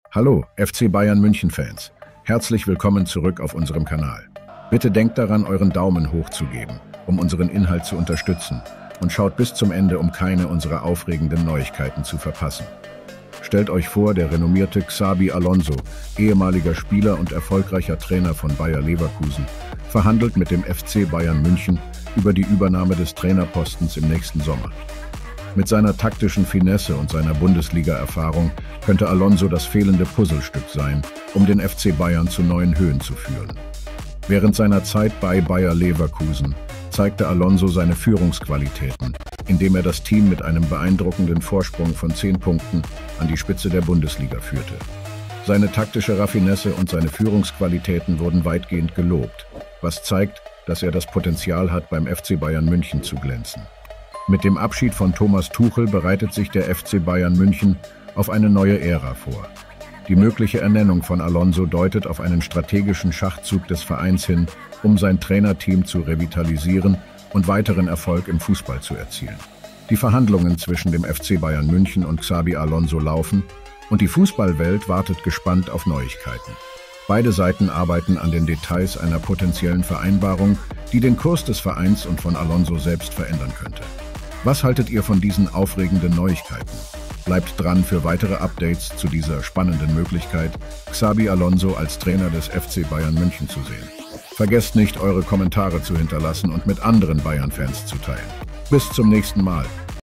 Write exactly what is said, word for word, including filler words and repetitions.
Hallo, F C Bayern München-Fans. Herzlich willkommen zurück auf unserem Kanal. Bitte denkt daran, euren Daumen hoch zu geben, um unseren Inhalt zu unterstützen, und schaut bis zum Ende, um keine unserer aufregenden Neuigkeiten zu verpassen. Stellt euch vor, der renommierte Xabi Alonso, ehemaliger Spieler und erfolgreicher Trainer von Bayer Leverkusen, verhandelt mit dem F C Bayern München über die Übernahme des Trainerpostens im nächsten Sommer. Mit seiner taktischen Finesse und seiner Bundesliga-Erfahrung könnte Alonso das fehlende Puzzlestück sein, um den F C Bayern zu neuen Höhen zu führen. Während seiner Zeit bei Bayer Leverkusen zeigte Alonso seine Führungsqualitäten, indem er das Team mit einem beeindruckenden Vorsprung von zehn Punkten an die Spitze der Bundesliga führte. Seine taktische Raffinesse und seine Führungsqualitäten wurden weitgehend gelobt, was zeigt, dass er das Potenzial hat, beim F C Bayern München zu glänzen. Mit dem Abschied von Thomas Tuchel bereitet sich der F C Bayern München auf eine neue Ära vor. Die mögliche Ernennung von Alonso deutet auf einen strategischen Schachzug des Vereins hin, um sein Trainerteam zu revitalisieren und weiteren Erfolg im Fußball zu erzielen. Die Verhandlungen zwischen dem F C Bayern München und Xabi Alonso laufen und die Fußballwelt wartet gespannt auf Neuigkeiten. Beide Seiten arbeiten an den Details einer potenziellen Vereinbarung, die den Kurs des Vereins und von Alonso selbst verändern könnte. Was haltet ihr von diesen aufregenden Neuigkeiten? Bleibt dran für weitere Updates zu dieser spannenden Möglichkeit, Xabi Alonso als Trainer des F C Bayern München zu sehen. Vergesst nicht, eure Kommentare zu hinterlassen und mit anderen Bayern-Fans zu teilen. Bis zum nächsten Mal.